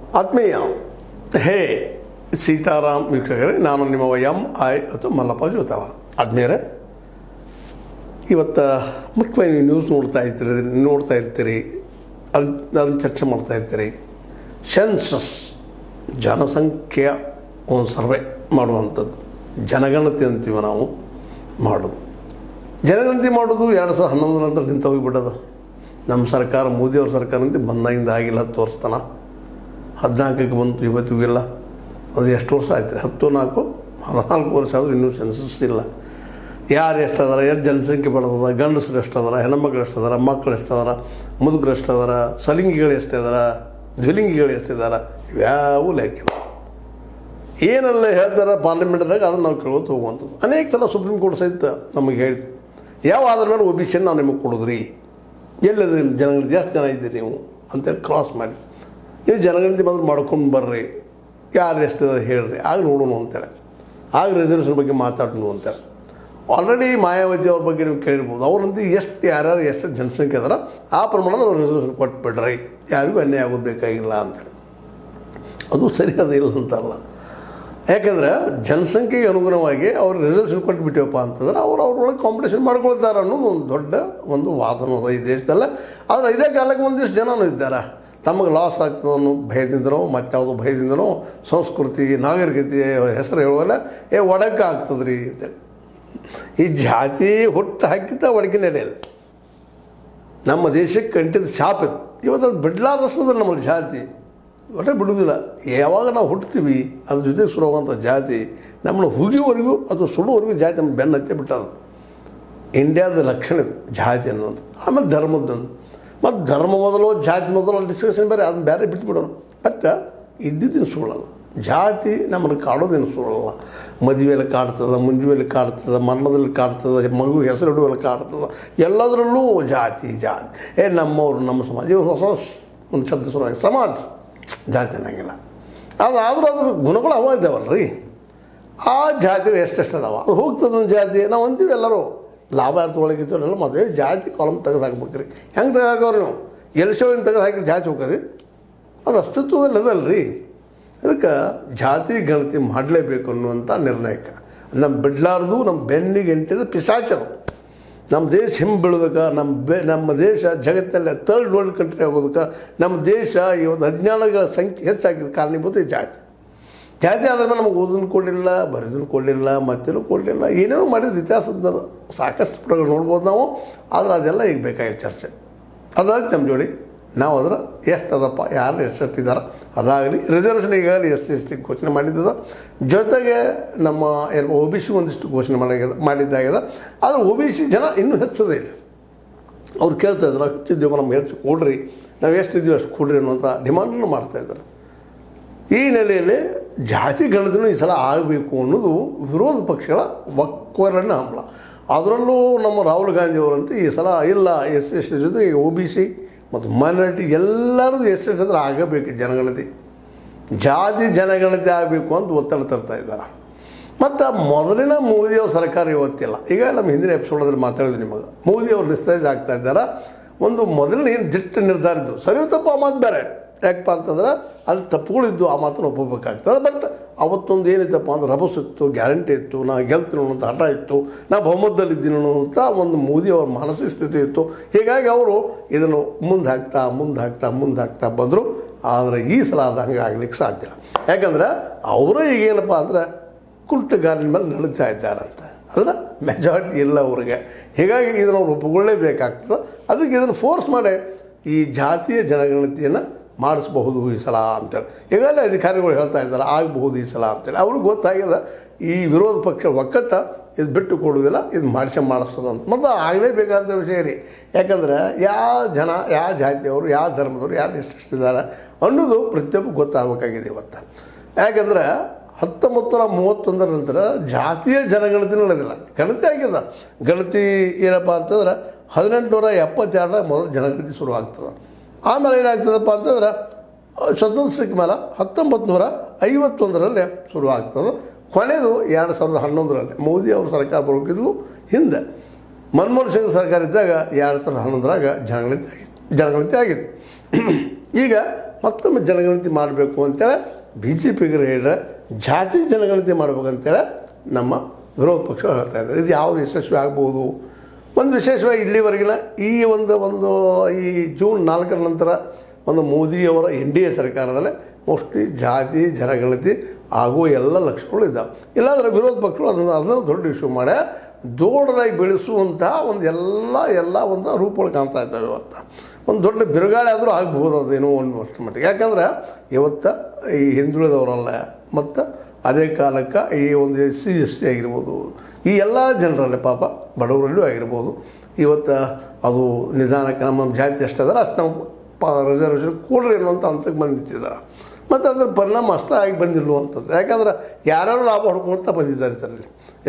ಆತ್ಮೀಯ ಹೇ ಸೀತಾರಾಮ್ ವೀಕ್ಷಕರೇ, ನಾನು ನಿಮ್ಮ MI ಅಥವಾ ಮಲ್ಲಪ್ಪ ಜೋತಾವರ. ಆದ್ಮೇಲೆ ಇವತ್ತು ಮುಖ್ಯವಾಗಿ ನೀವು ನ್ಯೂಸ್ ನೋಡ್ತಾ ಇರ್ತೀರಿ, ಅದನ್ನು ಚರ್ಚೆ ಮಾಡ್ತಾ ಇರ್ತೀರಿ. ಸೆನ್ಸಸ್ ಜನಸಂಖ್ಯೆಯ ಒಂದು ಸರ್ವೆ ಮಾಡುವಂಥದ್ದು, ಜನಗಣತಿ ಅಂತೀವಿ ನಾವು. ಮಾಡೋದು ಜನಗಣತಿ ಮಾಡೋದು 2011 ನಂತರ ನಿಂತು ಹೋಗಿಬಿಟ್ಟದು. ನಮ್ಮ ಸರ್ಕಾರ, ಮೋದಿಯವ್ರ ಸರ್ಕಾರ ಅಂತ ಬಂದಾಗಿಂದ ಆಗಿಲ್ಲ. 10 ವರ್ಷ 14ಕ್ಕೆ ಬಂತು, ಇವತ್ತಿಗೂ ಇಲ್ಲ. ಅದು ಎಷ್ಟು ವರ್ಷ ಆಯ್ತು ರೀ? 14 ವರ್ಷ ಆದರೂ ಇನ್ನೂ ಸೆನ್ಸಸ್ ಇಲ್ಲ. ಯಾರು ಎಷ್ಟದಾರ, ಎಷ್ಟು ಜನಸಂಖ್ಯೆ ಬೆಳೆದದ, ಗಂಡಸರು ಎಷ್ಟದಾರ, ಹೆಣ್ಮಕ್ಳು ಎಷ್ಟದಾರ, ಮಕ್ಕಳು ಎಷ್ಟದಾರ, ಮುದುಕರು ಎಷ್ಟದಾರ, ಸಲಿಂಗಿಗಳು ಎಷ್ಟಿದಾರ, ಜ್ವಲಿಂಗಿಗಳು ಎಷ್ಟಿದಾರ, ಇವ್ಯಾವೂ ಲೆಕ್ಕಿಲ್ಲ. ಏನೆಲ್ಲ ಹೇಳ್ತಾರೆ ಪಾರ್ಲಿಮೆಂಟ್ದಾಗ ಅದನ್ನು ನಾವು ಕೇಳೋದು ಹೋಗುವಂಥದ್ದು. ಅನೇಕ ಸಲ ಸುಪ್ರೀಂ ಕೋರ್ಟ್ ಸಹಿತ ನಮಗೆ ಹೇಳಿತು, ಯಾವ ಆಧಾರ ಮೇಲೆ OBC ನಾವು ನಿಮಗೆ ಕೊಡೋದ್ರಿ, ಎಲ್ಲದ್ರಿ ಜನಗಣತಿ, ಎಷ್ಟು ಜನ ಇದ್ದೀರಿ ನೀವು ಅಂತೇಳಿ ಕ್ರಾಸ್ ಮಾಡಿ, ನೀವು ಜನಗಣತಿ ಮೊದಲು ಮಾಡ್ಕೊಂಡು ಬರ್ರಿ, ಯಾರು ಎಷ್ಟಿದಾರೆ ಹೇಳ್ರಿ, ಆಗ ನೋಡೋಣ ಅಂತೇಳಿ, ಆಗ ರಿಸರ್ವೇಷನ್ ಬಗ್ಗೆ ಮಾತಾಡೋಣ ಅಂತೇಳಿ. ಆಲ್ರೆಡಿ ಮಾಯಾವತಿ ಅವ್ರ ಬಗ್ಗೆ ನೀವು ಕೇಳಿರ್ಬೋದು. ಅವ್ರಂತೂ ಯಾರ್ಯಾರು ಎಷ್ಟು ಜನಸಂಖ್ಯೆ ಅದಾರ ಆ ಪ್ರಮಾಣದಲ್ಲಿ ಅವ್ರು ರಿಸರ್ವೇಷನ್ ಕೊಟ್ಬಿಡ್ರಿ, ಯಾರಿಗೂ ಅನ್ಯಾಯ ಆಗೋದು ಬೇಕಾಗಿಲ್ಲ ಅಂತೇಳಿ. ಅದು ಸರಿ ಇಲ್ಲ ಅಂತಲ್ಲ. ಯಾಕೆಂದರೆ ಜನಸಂಖ್ಯೆಗೆ ಅನುಗುಣವಾಗಿ ಅವ್ರು ರಿಸರ್ವೇಷನ್ ಕೊಟ್ಬಿಟ್ಟಿವಪ್ಪ ಅಂತಂದ್ರೆ ಅವ್ರೊಳಗೆ ಕಾಂಪಿಟೇಷನ್ ಮಾಡ್ಕೊಳ್ತಾರೆ ಅನ್ನೋದು ಒಂದು ದೊಡ್ಡ ಒಂದು ವಾದನದ ಈ ದೇಶದಲ್ಲ. ಆದರೆ ಇದೇ ಕಾಲಕ್ಕೆ ಒಂದಿಷ್ಟು ಜನನೂ ಇದ್ದಾರೆ, ತಮಗೆ ಲಾಸ್ ಆಗ್ತದೆ ಅನ್ನೋ ಭಯದಿಂದನೋ ಮತ್ತಾವುದೋ ಭಯದಿಂದನೋ ಸಂಸ್ಕೃತಿ ನಾಗರಿಕತೆ ಹೆಸರು ಹೇಳುವಲ್ಲ ಒಡಕ್ಕೆ ಆಗ್ತದೆ ರೀ ಅಂತೇಳಿ. ಈ ಜಾತಿ ಹುಟ್ಟು ಹಾಕಿದ್ದ ಒಡಕೆ ನಡೆಯಲ್ಲ. ನಮ್ಮ ದೇಶಕ್ಕೆ ಕಂಟಿದ ಶಾಪ್ ಇದು. ಇವತ್ತು ಅದು ಬಿಡ್ಲಾರಸ್ತದ ನಮ್ಮಲ್ಲಿ ಜಾತಿ ಒಟ್ಟೆ ಬಿಡುವುದಿಲ್ಲ. ಯಾವಾಗ ನಾವು ಹುಟ್ತೀವಿ ಅದ್ರ ಜೊತೆಗೆ ಶುರುವಾಗುವಂಥ ಜಾತಿ ನಮ್ಮನ್ನು ಹುಗಿವರೆಗೂ ಅಥವಾ ಸುಡುವರೆಗೂ ಜಾತಿ ನಮ್ಮ ಬೆನ್ನು ಹತ್ತಿ ಬಿಟ್ಟದು. ಇಂಡಿಯಾದ ಲಕ್ಷಣ ಇದು ಜಾತಿ ಅನ್ನೋದು. ಆಮೇಲೆ ಧರ್ಮದ್ದೊಂದು, ಮತ್ತು ಧರ್ಮ ಮೊದಲು ಜಾತಿ ಮೊದಲು ಡಿಸ್ಕಷನ್ ಬೇರೆ, ಅದನ್ನ ಬೇರೆ ಬಿಟ್ಬಿಡೋಣ. ಬಟ್ ಇದ್ದಿದ್ದೇನು ಸುಳ್ಳಲ್ಲ, ಜಾತಿ ನಮ್ಮನ್ನು ಕಾಡೋದೇನು ಸುಳ್ಳಲ್ಲ. ಮದುವೆಯಲ್ಲಿ ಕಾಡ್ತದೆ, ಮುಂಜುವೆಯಲ್ಲಿ ಕಾಡ್ತದೆ, ಮರಣದಲ್ಲಿ ಕಾಡ್ತದೆ, ಮಗು ಹೆಸರು ಇಡುವಲ್ಲಿ ಕಾಡ್ತದೆ, ಎಲ್ಲದರಲ್ಲೂ ಜಾತಿ. ನಮ್ಮವರು, ನಮ್ಮ ಸಮಾಜ, ಇವರು ಹೊಸ ಒಂದು ಶಬ್ದ ಶುರುವಾಗಿ ಸಮಾಜ ಜಾತಿ ಅನ್ನಂಗಿಲ್ಲ. ಅದಾದರೂ ಅದ್ರ ಗುಣಗಳು ಅವ ಇದ್ದಾವಲ್ರಿ. ಆ ಜಾತಿಗಳು ಎಷ್ಟೆಷ್ಟು ಅದಾವ, ಅದು ಹೋಗ್ತದೆ ಒಂದು ಜಾತಿ. ನಾವು ಅಂತೀವಿ ಎಲ್ಲರೂ ಲಾಭಾರ್ಥ ಒಳಗಿದ್ದವರೆಲ್ಲ ಮದುವೆ ಜಾತಿ ಕಾಲಮ್ ತೆಗೆದು ಹಾಕ್ಬೇಕ್ರಿ. ಹೆಂಗೆ ತೆಗೆದು ಹಾಕೋರು ನೀವು? ಎಲ್ಸೋವಿನ ತೆಗೆದು ಹಾಕಿ ಜಾತಿ ಹೋಗೋದು ಅದು ಅಸ್ತಿತ್ವದಲ್ಲಿ ಅದಲ್ರಿ. ಅದಕ್ಕೆ ಜಾತಿ ಗಣತಿ ಮಾಡಲೇಬೇಕು ಅನ್ನುವಂಥ ನಿರ್ಣಯಕ್ಕೆ ನಮ್ಮ ಬಿಡ್ಲಾರ್ದು ನಮ್ಮ ಬೆನ್ನಿಗೆ ಎಂಟಿದ ಪಿಶಾಚರು. ನಮ್ಮ ದೇಶ ಹಿಂಬೀಳೋದಕ್ಕೆ, ನಮ್ಮ ದೇಶ ಜಗತ್ತಲ್ಲೇ 3rd ವರ್ಲ್ಡ್ ಕಂಟ್ರಿ ಆಗೋದಕ್ಕೆ, ನಮ್ಮ ದೇಶ ಇವತ್ತು ಅಜ್ಞಾನಗಳ ಸಂಖ್ಯೆ ಹೆಚ್ಚಾಗಿದ್ದ ಕಾರಣೀಭೂತ ಜಾತಿ ಆದ್ರ ಮೇಲೆ ನಮಗೆ ಓದನ್ನು ಕೊಡಲಿಲ್ಲ, ಬರೆದನ್ನು ಕೊಡಲಿಲ್ಲ, ಮತ್ತೇನೂ ಕೊಡಲಿಲ್ಲ. ಏನೇನೋ ಮಾಡಿದ್ರೆ ಇತಿಹಾಸದ ಸಾಕಷ್ಟು ಪುಟಗಳು ನೋಡ್ಬೋದು ನಾವು. ಆದರೆ ಅದೆಲ್ಲ ಈಗ ಬೇಕಾಗಿಲ್ಲ ಚರ್ಚೆ. ಅದಾಗಿ ನಮ್ಮ ಜೋಡಿ ನಾವು ಅದರ ಎಷ್ಟು ಅದಪ್ಪ, ಯಾರು ಎಷ್ಟಿದ್ದಾರೆ ಅದಾಗಲಿ. ರಿಸರ್ವೇಷನ್ ಈಗಾಗಲೇ SC ಘೋಷಣೆ ಮಾಡಿದ್ದದ, ಜೊತೆಗೆ ನಮ್ಮ OBC ಒಂದಿಷ್ಟು ಘೋಷಣೆ ಮಾಡಿದ್ದಾಗ್ಯದ. ಆದರೆ OBC ಜನ ಇನ್ನೂ ಹೆಚ್ಚದೇ ಇಲ್ಲ. ಅವ್ರು ಕೇಳ್ತಾ ಇದ್ದಾರೆ, ಹೆಚ್ಚಿದ್ದೀವಿ ನಮ್ಗೆ ಹೆಚ್ಚು ಕೊಡ್ರಿ, ನಾವು ಎಷ್ಟಿದ್ದೀವಿ ಅಷ್ಟು ಕೊಡ್ರಿ ಅನ್ನೋಂಥ ಡಿಮಾಂಡನ್ನು ಮಾಡ್ತಾಯಿದ್ದಾರೆ. ಈ ನೆಲೆಯಲ್ಲಿ ಜಾತಿ ಗಣತಿನೂ ಈ ಸಲ ಆಗಬೇಕು ಅನ್ನೋದು ವಿರೋಧ ಪಕ್ಷಗಳ ಒಕ್ಕೊರಲಿನ ಹಂಬಲ. ಅದರಲ್ಲೂ ನಮ್ಮ ರಾಹುಲ್ ಗಾಂಧಿಯವರಂತೂ ಈ ಸಲ ಇಲ್ಲ, SC ಜೊತೆಗೆ OBC ಮತ್ತು ಮೈನಾರಿಟಿ ಎಲ್ಲರದು ಎಷ್ಟೆಷ್ಟಾದ್ರೆ ಆಗಬೇಕು ಜನಗಣತಿ, ಜಾತಿ ಜನಗಣತಿ ಆಗಬೇಕು ಅಂತ ಒತ್ತಡ ತರ್ತಾ ಇದ್ದಾರೆ. ಮತ್ತು ಮೊದಲಿನ ಮೋದಿಯವ್ರ ಸರ್ಕಾರ ಇವತ್ತಿಲ್ಲ. ಈಗ ನಮ್ಮ ಹಿಂದಿನ ಎಪಿಸೋಡಲ್ಲಿ ಮಾತಾಡಿದ್ವಿ ನಿಮಗೆ, ಮೋದಿಯವ್ರು ನಿಸ್ತೇಜ್ ಆಗ್ತಾ ಇದ್ದಾರೆ. ಒಂದು ಮೊದಲಿನ ಏನು ದಿಟ್ಟ ನಿರ್ಧಾರ ಇದ್ದು, ಸರಿ ತಪ್ಪು ಆ ಮಾತು ಬೇರೆ. ಯಾಕಪ್ಪ ಅಂತಂದ್ರೆ ಅದು ತಪ್ಪುಗಳಿದ್ದು, ಆ ಮಾತನ್ನು ಒಪ್ಪಬೇಕಾಗ್ತದೆ. ಬಟ್ ಅವತ್ತೊಂದು ಏನಿತ್ತಪ್ಪ ಅಂದ್ರೆ ರಭಸಿತ್ತು, ಗ್ಯಾರಂಟಿ ಇತ್ತು, ನಾ ಗೆಲ್ತೀನಿ ಅನ್ನೋಂಥ ಹಠ ಇತ್ತು, ನಾ ಬಹುಮತದಲ್ಲಿದ್ದೀನಿ ಅನ್ನೋಂಥ ಒಂದು ಮೋದಿಯವರ ಮಾನಸಿಕ ಸ್ಥಿತಿ ಇತ್ತು. ಹೀಗಾಗಿ ಅವರು ಇದನ್ನು ಮುಂದೆ ಹಾಕ್ತಾ ಬಂದರು. ಆದರೆ ಈ ಸಲ ಅದು ಹಂಗೆ ಆಗ್ಲಿಕ್ಕೆ ಸಾಧ್ಯ ಇಲ್ಲ. ಯಾಕಂದ್ರೆ ಅವರು ಈಗೇನಪ್ಪ ಅಂದ್ರೆ ಕುಂಟುಗಾರಿನ ಮೇಲೆ ನಡೀತಾ ಇದ್ದಾರಂತೆ. ಅದನ್ನು ಮೆಜಾರಿಟಿ ಇಲ್ಲ ಅವ್ರಿಗೆ. ಹೀಗಾಗಿ ಇದನ್ನು ಅವ್ರು ಒಪ್ಪಿಕೊಳ್ಳೇಬೇಕಾಗ್ತದೆ. ಅದಕ್ಕೆ ಇದನ್ನು ಫೋರ್ಸ್ ಮಾಡಿ ಈ ಜಾತಿಯ ಜನಗಣತಿಯನ್ನು ಮಾಡಿಸ್ಬಹುದು ಈ ಸಲ ಅಂತೇಳಿ ಈಗಾಗಲೇ ಅಧಿಕಾರಿಗಳು ಹೇಳ್ತಾ ಇದ್ದಾರೆ, ಆಗಬಹುದು ಈ ಸಲ ಅಂತೇಳಿ. ಅವ್ರಿಗೆ ಗೊತ್ತಾಗಿದೆ ಈ ವಿರೋಧ ಪಕ್ಷ ಒಕ್ಕಟ್ಟ ಇದು ಬಿಟ್ಟು ಕೊಡುವುದಿಲ್ಲ, ಇದು ಮಾಡಿಸ್ತದೆ ಅಂತ. ಮತ್ತು ಆಗಲೇಬೇಕಂತ ವಿಷಯ ರೀ. ಯಾಕಂದ್ರೆ ಯಾವ ಜನ, ಯಾವ ಜಾತಿಯವರು, ಯಾವ ಧರ್ಮದವರು, ಯಾರು ಎಷ್ಟಿದ್ದಾರೆ ಅನ್ನೋದು ಪ್ರತಿಯೊಬ್ಬರು ಗೊತ್ತಾಗಬೇಕಾಗಿದೆ ಇವತ್ತು. ಯಾಕಂದ್ರೆ 1931 ನಂತರ ಜಾತಿಯ ಜನಗಣತಿ ನಡೆದಿಲ್ಲ, ಗಣತಿ ಆಗಿದೆ. ಗಣತಿ ಏನಪ್ಪ ಅಂತಂದ್ರೆ 1872 ಮೊದಲು ಜನಗಣತಿ ಶುರು ಆಗ್ತದೆ. ಆಮೇಲೆ ಏನಾಗ್ತದಪ್ಪ ಅಂತಂದ್ರೆ ಸ್ವತಂತ್ರ ಸಿಕ್ಕ ಮೇಲೆ 1951 ಶುರು ಆಗ್ತದೆ. ಕೊನೆಯದು 2011 ಮೋದಿ ಅವ್ರ ಸರ್ಕಾರ ಬರೋಕ್ಕಿದ್ಲು ಹಿಂದೆ ಮನಮೋಹನ್ ಸಿಂಗ್ ಸರ್ಕಾರ ಇದ್ದಾಗ 2011 ಜನಗಣತಿ ಆಗಿತ್ತು. ಈಗ ಮತ್ತೊಮ್ಮೆ ಜನಗಣತಿ ಮಾಡಬೇಕು ಅಂತೇಳಿ ಬಿ ಜೆ ಪಿಗರು ಹೇಳಿದ್ರೆ ಜಾತಿ ಜನಗಣತಿ ಮಾಡ್ಬೇಕಂತೇಳಿ ನಮ್ಮ ವಿರೋಧ ಪಕ್ಷಗಳು ಹೇಳ್ತಾ ಇದ್ದಾರೆ. ಇದು ಯಾವುದು ಯಶಸ್ವಿ ಆಗ್ಬೋದು? ಒಂದು ವಿಶೇಷವಾಗಿ ಇಲ್ಲಿವರೆಗಿನ ಈ ಈ ಜೂನ್ 4ರ ನಂತರ ಒಂದು ಮೋದಿಯವರ NDA ಸರ್ಕಾರದಲ್ಲೇ ಮೋಸ್ಟ್ಲಿ ಜಾತಿ ಜನಗಣತಿ ಆಗುವ ಎಲ್ಲ ಲಕ್ಷಣಗಳು ಇದ್ದಾವೆ. ಇಲ್ಲಾಂದರೆ ವಿರೋಧ ಪಕ್ಷಗಳು ಅದನ್ನು ದೊಡ್ಡ ಇಶ್ಯೂ ಮಾಡಿ ದೊಡ್ಡದಾಗಿ ಬೆಳೆಸುವಂತಹ ಎಲ್ಲ ಒಂದು ರೂಪಗಳು ಕಾಣ್ತಾ ಇದ್ದಾವೆ. ಇವತ್ತು ಒಂದು ದೊಡ್ಡ ಬಿರುಗಾಳಿ ಆದರೂ ಆಗ್ಬೋದು ಅದೇನೋ ಒಂದು ಅಷ್ಟು ಮಟ್ಟಿಗೆ. ಯಾಕಂದ್ರೆ ಇವತ್ತು ಈ ಹಿಂದುಳಿದವರಲ್ಲ ಮತ್ತು ಅದೇ ಕಾಲಕ್ಕೆ ಈ ಒಂದು SC ಆಗಿರ್ಬೋದು, ಈ ಎಲ್ಲ ಜನರಲ್ಲೇ ಪಾಪ ಬಡವರಲ್ಲೂ ಆಗಿರ್ಬೋದು, ಇವತ್ತು ಅದು ನಿಧಾನಕ್ಕೆ ನಮ್ಮ ಜಾತಿ ಎಷ್ಟಿದ್ದಾರೆ ಅಷ್ಟು ನಾವು ರಿಸರ್ವೇಷನ್ ಕೊಡ್ರಿ ಅನ್ನುವಂಥ ಹಂತಕ್ಕೆ ಬಂದು ನಿಂತಿದ್ದಾರೆ. ಮತ್ತು ಅದರ ಪರಿಣಾಮ ಅಷ್ಟೇ ಆಗಿ ಬಂದಿರುವಂಥದ್ದು. ಯಾಕಂದ್ರೆ ಯಾರ್ಯಾರು ಲಾಭ ಹೊಡ್ಕೊಳ್ತಾ ಬಂದಿದ್ದಾರೆ ಇದರಲ್ಲಿ.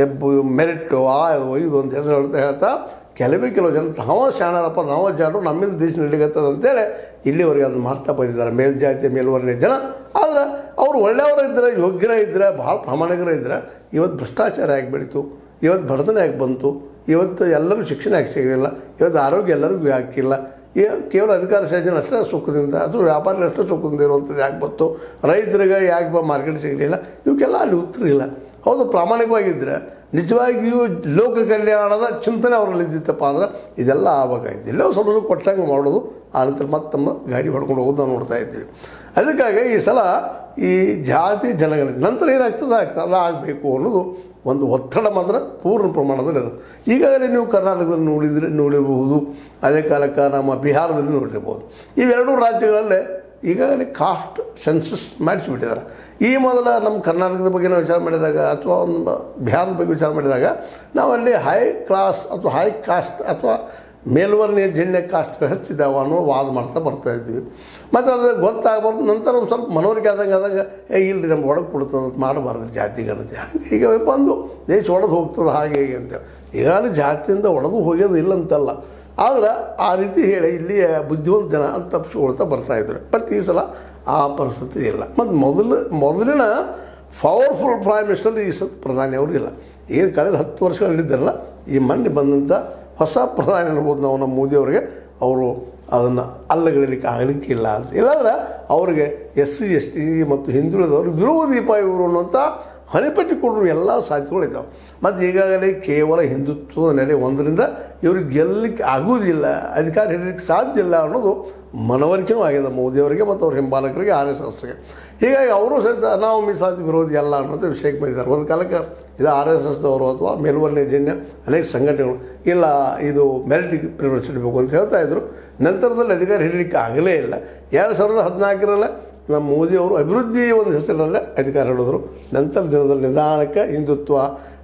ಮೆರಿಟು ಇದು ಅಂತ ಹೆಸರು ಹೇಳ್ತಾ ಕೆಲವು ಜನ ನಾವು ಶಾಣರಪ್ಪ ನಾವು ಜಾಣರು ನಮ್ಮಿಂದ ದೇಶ ನಡೀಗತ್ತದ ಅಂತೇಳಿ ಇಲ್ಲಿವರೆಗೆ ಅದನ್ನು ಮಾಡ್ತಾ ಬಂದಿದ್ದಾರೆ ಮೇಲ್ಜಾತಿ ಮೇಲ್ವರ್ಣೀಯ ಜನ. ಆದರೆ ಅವರು ಒಳ್ಳೆಯವರ ಇದ್ದರೆ, ಯೋಗ್ಯರ ಇದ್ದರೆ, ಭಾಳ ಪ್ರಾಮಾಣಿಕರ ಇದ್ದರೆ ಇವತ್ತು ಭ್ರಷ್ಟಾಚಾರ ಯಾಕೆ ಬೆಳೀತು, ಇವತ್ತು ಬಡತನ ಯಾಕೆ ಬಂತು, ಇವತ್ತು ಎಲ್ಲರೂ ಶಿಕ್ಷಣ ಯಾಕೆ ಸಿಗಲಿಲ್ಲ, ಇವತ್ತು ಆರೋಗ್ಯ ಎಲ್ಲರಿಗೂ ಯಾಕಿಲ್ಲ, ಕೇವಲ ಅಧಿಕಾರ ಸೃಜನೆ ಅಷ್ಟೇ ಸುಖದಿಂದ ಅಥವಾ ವ್ಯಾಪಾರಿಗಳು ಅಷ್ಟೇ ಸುಖದಿಂದ ಇರುವಂಥದ್ದು ಯಾಕೆ ಬಂತು, ರೈತರಿಗೆ ಯಾಕೆ ಮಾರ್ಕೆಟ್ ಸಿಗಲಿಲ್ಲ, ಇವಕ್ಕೆಲ್ಲ ಅಲ್ಲಿ ಉತ್ತರ ಇಲ್ಲ. ಹೌದು, ಪ್ರಾಮಾಣಿಕವಾಗಿದ್ದರೆ ನಿಜವಾಗಿಯೂ ಲೋಕ ಕಲ್ಯಾಣದ ಚಿಂತನೆ ಅವರಲ್ಲಿ ಇದ್ದಿತ್ತಪ್ಪ ಅಂದ್ರೆ ಇದೆಲ್ಲ ಆಗಬೇಕಾಗಿತ್ತು. ಎಲ್ಲೋ ಸ್ವಲ್ಪ ಕೊಟ್ಟಂಗೆ ಮಾಡೋದು, ಆನಂತರ ಮತ್ತಮ್ಮ ಗಾಡಿ ಹೊಡ್ಕೊಂಡು ಹೋಗೋದು ನಾವು ನೋಡ್ತಾ ಇದ್ದೀವಿ. ಅದಕ್ಕಾಗಿ ಈ ಸಲ ಈ ಜಾತಿ ಜನಗಣತಿ ನಂತರ ಏನಾಗ್ತದೆ ಅದು ಆಗಬೇಕು ಅನ್ನೋದು ಒಂದು ಒತ್ತಡ ಮಾತ್ರ ಪೂರ್ಣ ಪ್ರಮಾಣದಲ್ಲಿ ಅದು. ಈಗಾಗಲೇ ನೀವು ಕರ್ನಾಟಕದಲ್ಲಿ ನೋಡಿರಬಹುದು, ಅದೇ ಕಾಲಕ್ಕೆ ನಮ್ಮ ಬಿಹಾರದಲ್ಲಿ ನೋಡಿರ್ಬೋದು. ಇವೆರಡೂ ರಾಜ್ಯಗಳಲ್ಲೇ ಈಗಾಗಲೇ ಕಾಸ್ಟ್ ಸೆನ್ಸಸ್ ಮಾಡಿಸಿಬಿಟ್ಟಿದ್ದಾರೆ. ಈ ಮೊದಲ ನಮ್ಮ ಕರ್ನಾಟಕದ ಬಗ್ಗೆ ನಾವು ವಿಚಾರ ಮಾಡಿದಾಗ ಅಥವಾ ಒಂದು ಬಿಹಾರದ ಬಗ್ಗೆ ವಿಚಾರ ಮಾಡಿದಾಗ ನಾವಲ್ಲಿ ಹೈ ಕ್ಲಾಸ್ ಅಥವಾ ಹೈ ಕಾಸ್ಟ್ ಅಥವಾ ಮೇಲ್ವರ್ಣೀಯ ಜನ್ಯ ಕಾಸ್ಟ್ಗಳು ಹೆಚ್ಚಿದ್ದಾವೆ ಅನ್ನೋ ವಾದ ಮಾಡ್ತಾ ಬರ್ತಾಯಿದ್ವಿ. ಮತ್ತು ಅದು ಗೊತ್ತಾಗಬಾರ್ದು. ನಂತರ ಒಂದು ಸ್ವಲ್ಪ ಮನವರಿಕೆ ಆದಂಗೆ ಇಲ್ಲರಿ ನಮ್ಗೆ ಒಳಗೆ ಕೊಡ್ತದೆ ಅಂತ ಮಾಡಬಾರ್ದು ಜಾತಿ ಗಣತಿ. ಹಾಗೆ ಈಗ ಬಂದು ದೇಶ ಒಡೆದು ಹೋಗ್ತದೆ ಹಾಗೆ ಹೇಗೆ ಅಂತೇಳಿ ಈಗಾಗಲೇ ಜಾತಿಯಿಂದ ಒಡೆದು ಹೋಗೋದು ಇಲ್ಲಂತಲ್ಲ, ಆದ್ರೆ ಆ ರೀತಿ ಹೇಳಿ ಇಲ್ಲಿಯ ಬುದ್ಧಿವಂತ ಜನ ಅಂತ ತಪ್ಪಿಸ್ಕೊಳ್ತಾ ಬರ್ತಾಯಿದ್ರು. ಬಟ್ ಈ ಸಲ ಆ ಪರಿಸ್ಥಿತಿ ಇಲ್ಲ. ಮತ್ತು ಮೊದಲಿನ ಪವರ್ಫುಲ್ ಪ್ರೈಮ್ ಮಿನಿಸ್ಟರ್ ಈ ಸತ್ ಪ್ರಧಾನಿ ಅವರು ಇಲ್ಲ. ಏನು ಕಳೆದ 10 ವರ್ಷಗಳಿದ್ದಾರಲ್ಲ, ಈ ಮೊನ್ನೆ ಬಂದಂಥ ಹೊಸ ಪ್ರಧಾನಿ ಅನ್ಬೋದು ನಾವು ನಮ್ಮ ಮೋದಿಯವರಿಗೆ, ಅವರು ಅದನ್ನು ಅಲ್ಲಗಳಿಲಿಕ್ಕೆ ಆಗಲಿಕ್ಕಿಲ್ಲ ಅಂತ. ಇಲ್ಲಾಂದ್ರೆ ಅವ್ರಿಗೆ SC ST ಮತ್ತು ಹಿಂದುಳಿದವರು ವಿರೋಧಿ ಇವರು ಅನ್ನುವಂಥ ಹನಿಪಟ್ಟಿ ಕೊಡರು ಎಲ್ಲ ಸಾಧ್ಯತೆಗಳಿದ್ದಾವೆ. ಮತ್ತು ಈಗಾಗಲೇ ಕೇವಲ ಹಿಂದುತ್ವದ ನೆಲೆ ಒಂದರಿಂದ ಇವ್ರಿಗೆ ಗೆಲ್ಲಲಿಕ್ಕೆ ಆಗುವುದಿಲ್ಲ, ಅಧಿಕಾರ ಹಿಡಲಿಕ್ಕೆ ಸಾಧ್ಯ ಇಲ್ಲ ಅನ್ನೋದು ಮನವರಿಕೆಯೂ ಆಗಿದೆ ಮೋದಿಯವರಿಗೆ ಮತ್ತು ಅವ್ರ ಹಿಂಬಾಲಕರಿಗೆ RSSಗೆ. ಹೀಗಾಗಿ ಅವರು ಸಹಿತ ನಾವು ಮೀಸಲಾತಿ ವಿರೋಧಿ ಅಲ್ಲ ಅನ್ನೋದು ವಿಷಯಕ್ಕೆ ಬಂದಿದ್ದಾರೆ. ಒಂದು ಕಾಲಕ್ಕೆ ಇದು RSSದವರು ಅಥವಾ ಮೇಲ್ವರ್ಣೀಯ ಜನ್ಯ ಅನೇಕ ಸಂಘಟನೆಗಳು ಇಲ್ಲ ಇದು ಮೆರಿಟ್ ಪ್ರಿಫರೆನ್ಸ್ ಇಡಬೇಕು ಅಂತ ಹೇಳ್ತಾಯಿದ್ರು. ನಂತರದಲ್ಲಿ ಅಧಿಕಾರ ಹಿಡಲಿಕ್ಕೆ ಆಗಲೇ ಇಲ್ಲ. 2014ರಲ್ಲಿ ನಮ್ಮ ಮೋದಿಯವರು ಅಭಿವೃದ್ಧಿ ಒಂದು ಹೆಸರಿನಲ್ಲೇ ಅಧಿಕಾರ ಹಿಡಿದ್ರು. ನಂತರ ದಿನದಲ್ಲಿ ನಿಧಾನಕ್ಕೆ ಹಿಂದುತ್ವ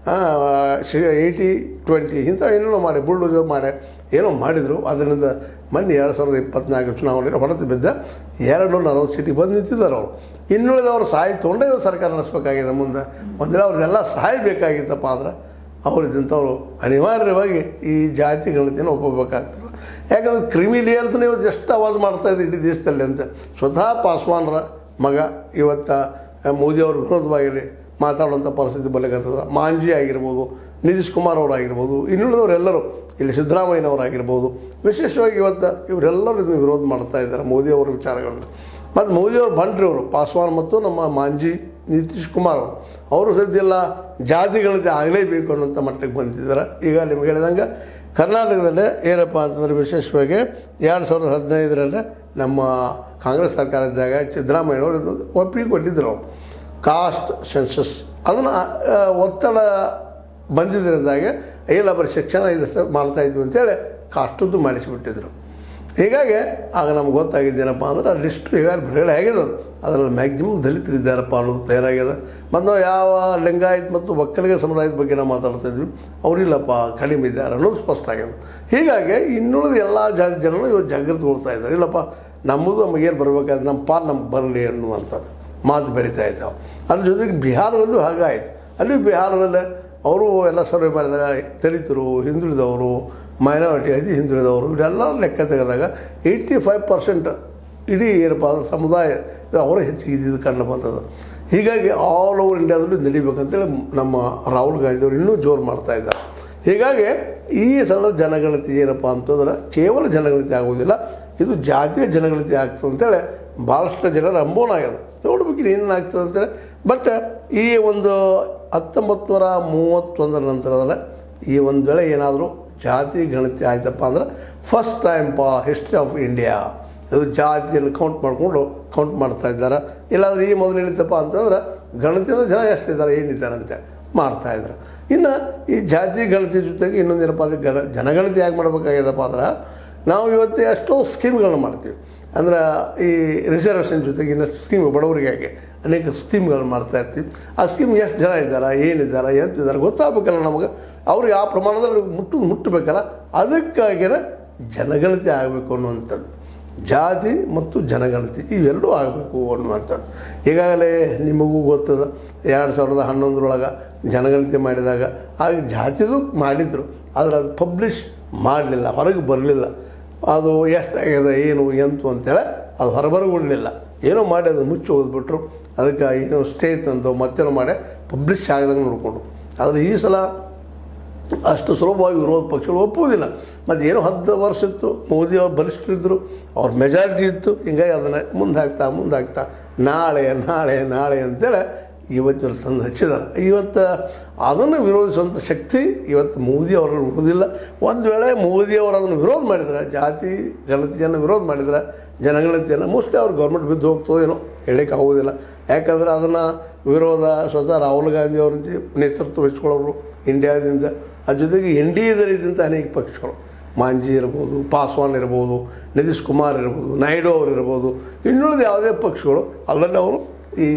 80-20 ಇಂಥ ಏನೇನೋ ಮಾಡಿ ಬುಲ್ಡೋಜರ್ ಮಾಡಿ ಏನೋ ಮಾಡಿದರು. ಅದರಿಂದ ಮೊನ್ನೆ 2024 ಚುನಾವಣೆಯಲ್ಲಿ ಹೊಡೆದು ಬಿದ್ದ 240 ಸೀಟಿಗೆ ಬಂದು ನಿಂತಿದ್ದಾರೆ ಅವರು. ಇನ್ನುಳಿದವರು ಸಹಾಯ ತೊಗೊಂಡೇ ಇವರು ಸರ್ಕಾರ ನಡೆಸಬೇಕಾಗಿದೆ. ಮುಂದೆ ಒಂದಿನ ಅವ್ರದ್ದೆಲ್ಲ ಸಹಾಯ ಬೇಕಾಗಿತ್ತಪ್ಪ ಅಂದ್ರೆ ಅವರಿದ್ದಂಥವ್ರು ಅನಿವಾರ್ಯವಾಗಿ ಈ ಜಾತಿ ಗಣತಿಯನ್ನು ಒಪ್ಪಬೇಕಾಗ್ತದೆ. ಯಾಕಂದ್ರೆ ಕ್ರಿಮಿ ಲೇಯರ್ದು ನೀವು ಎಷ್ಟು ಆವಾಜ್ ಮಾಡ್ತಾಯಿದ್ರು ಇಡೀ ದೇಶದಲ್ಲಿ ಅಂತ. ಸ್ವತಃ ಪಾಸ್ವಾನ್ರ ಮಗ ಇವತ್ತು ಮೋದಿಯವ್ರ ವಿರೋಧವಾಗಿ ಮಾತಾಡುವಂಥ ಪರಿಸ್ಥಿತಿ ಬರಲಿಕ್ಕತ್ತದ. ಮಾಂಜಿ ಆಗಿರ್ಬೋದು, ನಿತೀಶ್ ಕುಮಾರ್ ಅವರಾಗಿರ್ಬೋದು, ಇನ್ನುಳಿದವರೆಲ್ಲರೂ ಇಲ್ಲಿ ಸಿದ್ದರಾಮಯ್ಯನವರಾಗಿರ್ಬೋದು, ವಿಶೇಷವಾಗಿ ಇವತ್ತು ಇವರೆಲ್ಲರೂ ಇದನ್ನು ವಿರೋಧ ಮಾಡ್ತಾ ಇದ್ದಾರೆ ಮೋದಿಯವರ ವಿಚಾರಗಳನ್ನು. ಮತ್ತು ಮೋದಿಯವರು ಬಂಟ್ರಿಯವರು ಪಾಸ್ವಾನ್ ಮತ್ತು ನಮ್ಮ ಮಾಂಜಿ ನಿತೀಶ್ ಕುಮಾರ್ ಅವರು ಸದ್ಯೆಲ್ಲ ಜಾತಿ ಗಣತಿ ಆಗಲೇಬೇಕು ಅನ್ನೋಂಥ ಮಟ್ಟಕ್ಕೆ ಬಂದಿದ್ದಾರೆ. ಈಗ ನಿಮ್ಗೆ ಹೇಳಿದಂಗೆ ಕರ್ನಾಟಕದಲ್ಲೇ ಏನಪ್ಪ ಅಂತಂದರೆ ವಿಶೇಷವಾಗಿ 2015 ನಮ್ಮ ಕಾಂಗ್ರೆಸ್ ಸರ್ಕಾರ ಇದ್ದಾಗ ಸಿದ್ದರಾಮಯ್ಯನವರು ಇದು ಒಪ್ಪಿಗೆ ಕೊಟ್ಟಿದ್ದರು. ಅವರು ಕಾಸ್ಟ್ ಸೆನ್ಸಸ್ ಅದನ್ನು ಒತ್ತಡ ಬಂದಿದ್ದರಿಂದಾಗೆ ಇಲ್ಲ ಬರೀ ಶಿಕ್ಷಣ ಇದಷ್ಟು ಮಾಡ್ತಾಯಿದ್ವಿ ಅಂತೇಳಿ ಕಾಸ್ಟದ್ದು ಮಾಡಿಸಿಬಿಟ್ಟಿದ್ರು. ಹೀಗಾಗಿ ಆಗ ನಮ್ಗೆ ಗೊತ್ತಾಗಿದ್ದೇನಪ್ಪ ಅಂದ್ರೆ ಲಿಸ್ಟು ಈಗಾಗಲೇ ಬಿಡುಗಡೆ ಆಗಿದೆ. ಅದರಲ್ಲಿ ಮ್ಯಾಕ್ಸಿಮಮ್ ದಲಿತರಿದ್ದಾರಪ್ಪ ಅನ್ನೋದು ಕ್ಲಿಯರ್ ಆಗಿದೆ. ಮತ್ತು ನಾವು ಯಾವ ಲಿಂಗಾಯತ್ ಮತ್ತು ಒಕ್ಕಲಿಗ ಸಮುದಾಯದ ಬಗ್ಗೆ ನಾವು ಮಾತಾಡ್ತಾಯಿದ್ವಿ, ಅವರಿಲ್ಲಪ್ಪ ಕಡಿಮೆ ಇದ್ದಾರೆ ಅನ್ನೋದು ಸ್ಪಷ್ಟ ಆಗಿದೆ. ಹೀಗಾಗಿ ಇನ್ನುಳಿದ ಎಲ್ಲ ಜಾತಿ ಜನರು ಇವತ್ತು ಜಾಗೃತಿಗೊಳ್ತಾ ಇದ್ದಾರೆ. ಇಲ್ಲಪ್ಪ ನಮ್ಮದು ನಮಗೇನು ಬರಬೇಕಾದ್ರೆ ನಮ್ಮ ಪಾಲು ನಮ್ಗೆ ಬರಲಿ ಅನ್ನುವಂಥದ್ದು ಮಾತು ಬೆಳೀತಾ ಇದ್ದಾವೆ. ಅದ್ರ ಜೊತೆಗೆ ಬಿಹಾರದಲ್ಲೂ ಹಾಗಾಯಿತು. ಅಲ್ಲಿ ಬಿಹಾರದಲ್ಲೇ ಅವರು ಎಲ್ಲ ಸರ್ವೆ ಮಾಡಿದಾಗ ದಲಿತರು, ಹಿಂದುಳಿದವರು, ಮೈನಾರಿಟಿ ಅತಿ ಹಿಂದುಳಿದವರು ಇವರೆಲ್ಲ ಲೆಕ್ಕ ತೆಗೆದಾಗ 85% ಇಡೀ ಏನಪ್ಪ ಅಂದ್ರೆ ಸಮುದಾಯ ಅವರೇ ಹೆಚ್ಚಿಗೆ ಇದ್ದಿದ್ದು ಕಂಡು ಬಂದದ್ದು. ಹೀಗಾಗಿ ಆಲ್ ಓವರ್ ಇಂಡಿಯಾದಲ್ಲೂ ನಡಿಬೇಕಂತೇಳಿ ನಮ್ಮ ರಾಹುಲ್ ಗಾಂಧಿಯವರು ಇನ್ನೂ ಜೋರು ಮಾಡ್ತಾಯಿದ್ದಾರೆ. ಹೀಗಾಗಿ ಈ ಸಲ ಜನಗಣತಿ ಏನಪ್ಪ ಅಂತಂದ್ರೆ ಕೇವಲ ಜನಗಣತಿ ಆಗೋದಿಲ್ಲ, ಇದು ಜಾತಿಯ ಜನಗಣತಿ ಆಗ್ತದೆ ಅಂತೇಳಿ ಭಾಳಷ್ಟು ಜನರ ಅನುಭವ ಆಗ್ಯದ. ನೋಡ್ಬೇಕು ಏನೇನು ಆಗ್ತದೆ ಅಂತೇಳಿ. ಬಟ್ ಈ ಒಂದು 1931 ನಂತರದಲ್ಲ ಈ ಒಂದು ವೇಳೆ ಏನಾದರೂ ಜಾತಿ ಗಣತಿ ಆಯ್ತಪ್ಪ ಅಂದ್ರೆ first time history of India ಇದು ಜಾತಿಯನ್ನು ಕೌಂಟ್ ಮಾಡ್ತಾ ಇದ್ದಾರೆ. ಇಲ್ಲಾಂದ್ರೆ ಈ ಮೊದಲು ಹೇಳಿತಪ್ಪ ಅಂತಂದ್ರೆ ಗಣತಿಯಿಂದ ಜನ ಎಷ್ಟಿದ್ದಾರೆ ಏನಿದ್ದಾರೆ ಅಂತೇಳಿ ಮಾಡ್ತಾಯಿದ್ರು. ಇನ್ನು ಈ ಜಾತಿ ಗಣತಿ ಜೊತೆಗೆ ಇನ್ನೊಂದೇನಪ್ಪ ಅಂದರೆ ಜನಗಣತಿ ಯಾಕೆ ಮಾಡ್ಬೇಕಾಗ್ಯದಪ್ಪ ಅಂದ್ರೆ ನಾವು ಇವತ್ತು ಎಷ್ಟೋ ಸ್ಕೀಮ್ಗಳನ್ನ ಮಾಡ್ತೀವಿ. ಅಂದ್ರೆ ಈ ರಿಸರ್ವೇಷನ್ ಜೊತೆಗೆ ಇನ್ನಷ್ಟು ಸ್ಕೀಮ್ ಬಡವರಿಗಾಗಿ ಅನೇಕ ಸ್ಕೀಮ್ಗಳನ್ನ ಮಾಡ್ತಾಯಿರ್ತೀವಿ. ಆ ಸ್ಕೀಮ್ ಎಷ್ಟು ಜನ ಇದ್ದಾರೆ ಏನಿದ್ದಾರೆ ಎಂತಿದ್ದಾರೆ ಗೊತ್ತಾಗಬೇಕಲ್ಲ ನಮಗೆ. ಅವ್ರಿಗೆ ಆ ಪ್ರಮಾಣದಲ್ಲಿ ಮುಟ್ಟಬೇಕಲ್ಲ. ಅದಕ್ಕಾಗಿಯೇ ಜನಗಣತಿ ಆಗಬೇಕು ಅನ್ನುವಂಥದ್ದು. ಜಾತಿ ಮತ್ತು ಜನಗಣತಿ ಇವೆರಡೂ ಆಗಬೇಕು ಅನ್ನುವಂಥದ್ದು. ಈಗಾಗಲೇ ನಿಮಗೂ ಗೊತ್ತದ 2011 ಜನಗಣತಿ ಮಾಡಿದಾಗ ಆಗ ಜಾತಿದು ಮಾಡಿದರು, ಆದರೆ ಅದು ಪಬ್ಲಿಷ್ ಮಾಡಲಿಲ್ಲ, ಹೊರಗೆ ಬರಲಿಲ್ಲ. ಅದು ಎಷ್ಟಾಗ್ಯದ ಏನು ಎಂತು ಅಂತೇಳಿ ಅದು ಹೊರಬರಗೊಳ್ಳಲಿಲ್ಲ. ಏನೋ ಮಾಡಿ ಅದನ್ನು ಮುಚ್ಚಿ ಹೋದ್ಬಿಟ್ರು. ಅದಕ್ಕೆ ಏನೋ ಸ್ಟೇ ತಂದು ಮತ್ತೇನೋ ಮಾಡಿ ಪಬ್ಲಿಷ್ ಆಗದಂಗೆ ನೋಡಿಕೊಂಡು. ಆದರೆ ಈ ಸಲ ಅಷ್ಟು ಸುಲಭವಾಗಿ ವಿರೋಧ ಪಕ್ಷಗಳು ಒಪ್ಪುವುದಿಲ್ಲ. ಮತ್ತು ಏನೋ 10 ವರ್ಷ ಇತ್ತು, ಮೋದಿ ಅವರು ಬಲಿಷ್ಠರಿದ್ದರು, ಅವ್ರ ಮೆಜಾರಿಟಿ ಇತ್ತು. ಹಿಂಗಾಗಿ ಅದನ್ನು ಮುಂದಾಗ್ತಾ ನಾಳೆ ಅಂತೇಳಿ ಇವತ್ತಿನ ತಂದು ಹಚ್ಚಿದ್ದಾರೆ. ಇವತ್ತು ಅದನ್ನು ವಿರೋಧಿಸುವಂಥ ಶಕ್ತಿ ಇವತ್ತು ಮೋದಿ ಅವರಲ್ಲಿ ಉಳಿದಿಲ್ಲ. ಒಂದು ವೇಳೆ ಮೋದಿಯವರು ಅದನ್ನು ವಿರೋಧ ಮಾಡಿದರೆ, ಜಾತಿ ಗಣತಿಯನ್ನು ವಿರೋಧ ಮಾಡಿದರೆ, ಜನಗಣತಿಯನ್ನು ಮೋಸ್ಟ್ಲಿ ಅವ್ರು ಗೌರ್ಮೆಂಟ್ ಬಿದ್ದು ಹೋಗ್ತದೋ ಏನೋ ಹೇಳಲಿಕ್ಕೆ ಆಗೋದಿಲ್ಲ. ಯಾಕಂದರೆ ಅದನ್ನು ವಿರೋಧ ಸ್ವತಃ ರಾಹುಲ್ ಗಾಂಧಿ ಅವರಂತೆ ನೇತೃತ್ವ ವಹಿಸ್ಕೊಳ್ಳೋರು ಇಂಡಿಯಾದಿಂದ. ಅದ್ರ ಜೊತೆಗೆ NDAದಲ್ಲಿದ್ದಂಥ ಅನೇಕ ಪಕ್ಷಗಳು, ಮಾಂಜಿ ಇರ್ಬೋದು, ಪಾಸ್ವಾನ್ ಇರ್ಬೋದು, ನಿತೀಶ್ ಕುಮಾರ್ ಇರ್ಬೋದು, ನಾಯ್ಡು ಅವರು ಇರ್ಬೋದು, ಇನ್ನುಳಿದ ಯಾವುದೇ ಪಕ್ಷಗಳು ಅಲ್ಲಲ್ಲಿ ಅವರು ಈ